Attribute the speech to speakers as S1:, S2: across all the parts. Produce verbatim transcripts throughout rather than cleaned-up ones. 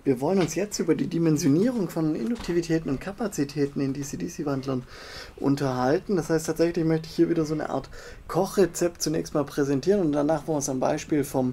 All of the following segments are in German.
S1: Wir wollen uns jetzt über die Dimensionierung von Induktivitäten und Kapazitäten in D C-D C-Wandlern unterhalten. Das heißt, tatsächlich möchte ich hier wieder so eine Art Kochrezept zunächst mal präsentieren und danach wollen wir uns am Beispiel vom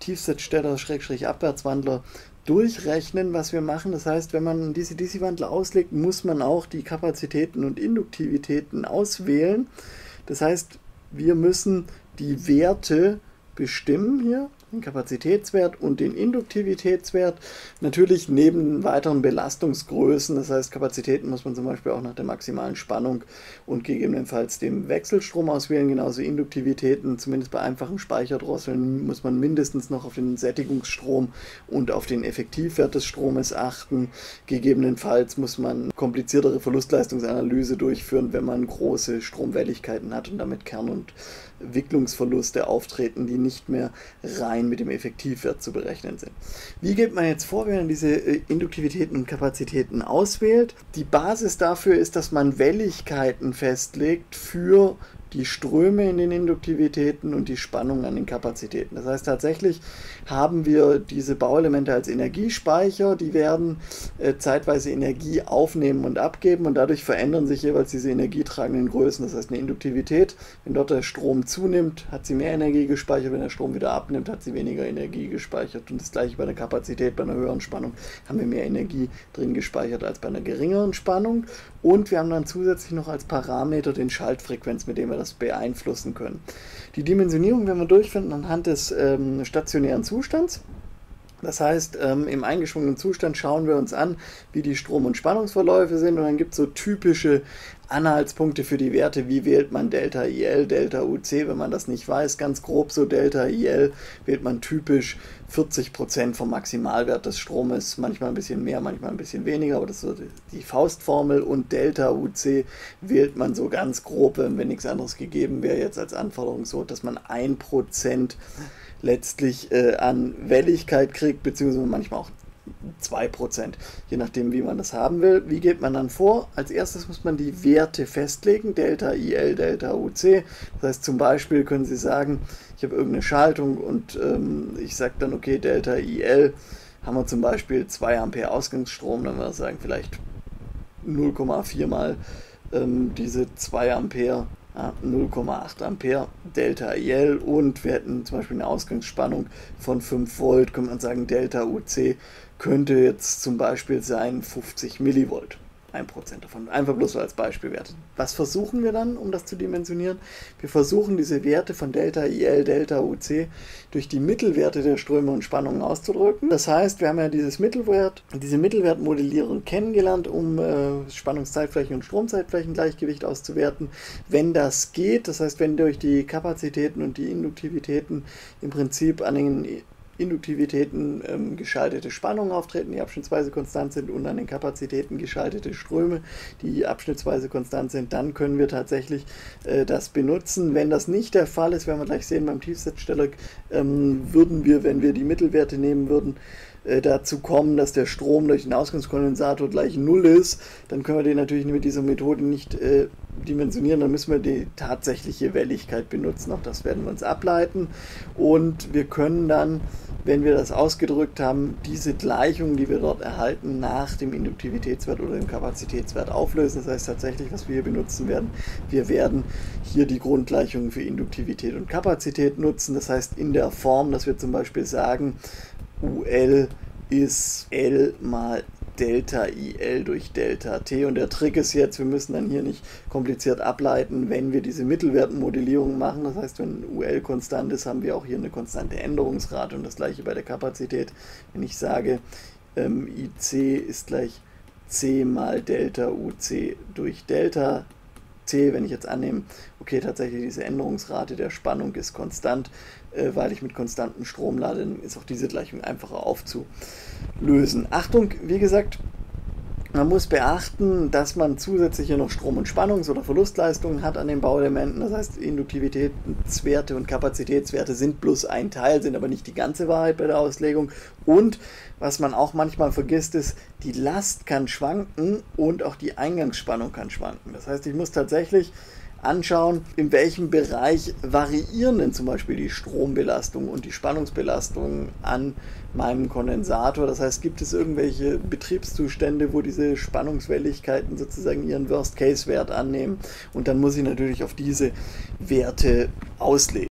S1: Tiefsetsteller-Abwärtswandler durchrechnen, was wir machen. Das heißt, wenn man einen D C-D C-Wandler auslegt, muss man auch die Kapazitäten und Induktivitäten auswählen. Das heißt, wir müssen die Werte bestimmen hier, den Kapazitätswert und den Induktivitätswert, natürlich neben weiteren Belastungsgrößen, das heißt Kapazitäten muss man zum Beispiel auch nach der maximalen Spannung und gegebenenfalls dem Wechselstrom auswählen, genauso Induktivitäten, zumindest bei einfachen Speicherdrosseln muss man mindestens noch auf den Sättigungsstrom und auf den Effektivwert des Stromes achten, gegebenenfalls muss man kompliziertere Verlustleistungsanalyse durchführen, wenn man große Stromwelligkeiten hat und damit Kern- und Wicklungsverluste auftreten, die nicht mehr rein mit dem Effektivwert zu berechnen sind. Wie geht man jetzt vor, wenn man diese Induktivitäten und Kapazitäten auswählt? Die Basis dafür ist, dass man Welligkeiten festlegt für die Ströme in den Induktivitäten und die Spannung an den Kapazitäten. Das heißt, tatsächlich haben wir diese Bauelemente als Energiespeicher, die werden äh, zeitweise Energie aufnehmen und abgeben und dadurch verändern sich jeweils diese energietragenden Größen. Das heißt, eine Induktivität, wenn dort der Strom zunimmt, hat sie mehr Energie gespeichert, wenn der Strom wieder abnimmt, hat sie weniger Energie gespeichert. Und das gleiche bei der Kapazität, bei einer höheren Spannung haben wir mehr Energie drin gespeichert als bei einer geringeren Spannung. Und wir haben dann zusätzlich noch als Parameter den Schaltfrequenz, mit dem wir das beeinflussen können. Die Dimensionierung werden wir durchführen anhand des ähm, stationären Zustands. Das heißt, ähm, im eingeschwungenen Zustand schauen wir uns an, wie die Strom- und Spannungsverläufe sind und dann gibt es so typische Anhaltspunkte für die Werte, wie wählt man Delta I L, Delta U C, wenn man das nicht weiß, ganz grob so Delta I L wählt man typisch vierzig Prozent vom Maximalwert des Stromes, manchmal ein bisschen mehr, manchmal ein bisschen weniger, aber das ist so die Faustformel und Delta U C wählt man so ganz grob, wenn nichts anderes gegeben wäre jetzt als Anforderung so, dass man ein Prozent letztlich äh, an Welligkeit kriegt, beziehungsweise manchmal auch zwei Prozent, je nachdem wie man das haben will. Wie geht man dann vor? Als erstes muss man die Werte festlegen, Delta I L, Delta U C. Das heißt zum Beispiel können Sie sagen, ich habe irgendeine Schaltung und ähm, ich sage dann, okay, Delta I L haben wir zum Beispiel zwei Ampere Ausgangsstrom, dann würde ich sagen vielleicht null Komma vier mal ähm, diese zwei Ampere, null Komma acht Ampere Delta I L und wir hätten zum Beispiel eine Ausgangsspannung von fünf Volt, könnte man sagen, Delta U C könnte jetzt zum Beispiel sein fünfzig Millivolt, ein Prozent davon, einfach bloß so als Beispielwerte. Was versuchen wir dann, um das zu dimensionieren? Wir versuchen diese Werte von Delta I L, Delta U C durch die Mittelwerte der Ströme und Spannungen auszudrücken. Das heißt, wir haben ja dieses Mittelwert, diese Mittelwertmodellierung kennengelernt, um äh, Spannungszeitflächen und Stromzeitflächengleichgewicht auszuwerten. Wenn das geht, das heißt, wenn durch die Kapazitäten und die Induktivitäten im Prinzip an den Induktivitäten ähm, geschaltete Spannungen auftreten, die abschnittsweise konstant sind und an den Kapazitäten geschaltete Ströme, die abschnittsweise konstant sind, dann können wir tatsächlich äh, das benutzen. Wenn das nicht der Fall ist, werden wir gleich sehen, beim Tiefsetsteller ähm, würden wir, wenn wir die Mittelwerte nehmen würden, äh, dazu kommen, dass der Strom durch den Ausgangskondensator gleich null ist, dann können wir den natürlich mit dieser Methode nicht äh, dimensionieren, dann müssen wir die tatsächliche Welligkeit benutzen, auch das werden wir uns ableiten und wir können dann, wenn wir das ausgedrückt haben, diese Gleichung, die wir dort erhalten, nach dem Induktivitätswert oder dem Kapazitätswert auflösen. Das heißt tatsächlich, was wir hier benutzen werden, wir werden hier die Grundgleichungen für Induktivität und Kapazität nutzen, das heißt in der Form, dass wir zum Beispiel sagen, U L ist L mal Delta I L durch Delta T und der Trick ist jetzt, wir müssen dann hier nicht kompliziert ableiten, wenn wir diese Mittelwertmodellierung machen, das heißt, wenn U L konstant ist, haben wir auch hier eine konstante Änderungsrate und das gleiche bei der Kapazität, wenn ich sage, ähm, I C ist gleich C mal Delta U C durch Delta T, wenn ich jetzt annehme, okay, tatsächlich diese Änderungsrate der Spannung ist konstant, äh, weil ich mit konstantem Strom lade, dann ist auch diese Gleichung einfacher aufzulösen. Achtung, wie gesagt, man muss beachten, dass man zusätzlich hier noch Strom- und Spannungs- oder Verlustleistungen hat an den Bauelementen. Das heißt, Induktivitätswerte und Kapazitätswerte sind bloß ein Teil, sind aber nicht die ganze Wahrheit bei der Auslegung. Und was man auch manchmal vergisst, ist, die Last kann schwanken und auch die Eingangsspannung kann schwanken. Das heißt, ich muss tatsächlich anschauen, in welchem Bereich variieren denn zum Beispiel die Strombelastung und die Spannungsbelastung an meinem Kondensator. Das heißt, gibt es irgendwelche Betriebszustände, wo diese Spannungswelligkeiten sozusagen ihren Worst-Case-Wert annehmen, und dann muss ich natürlich auf diese Werte auslegen.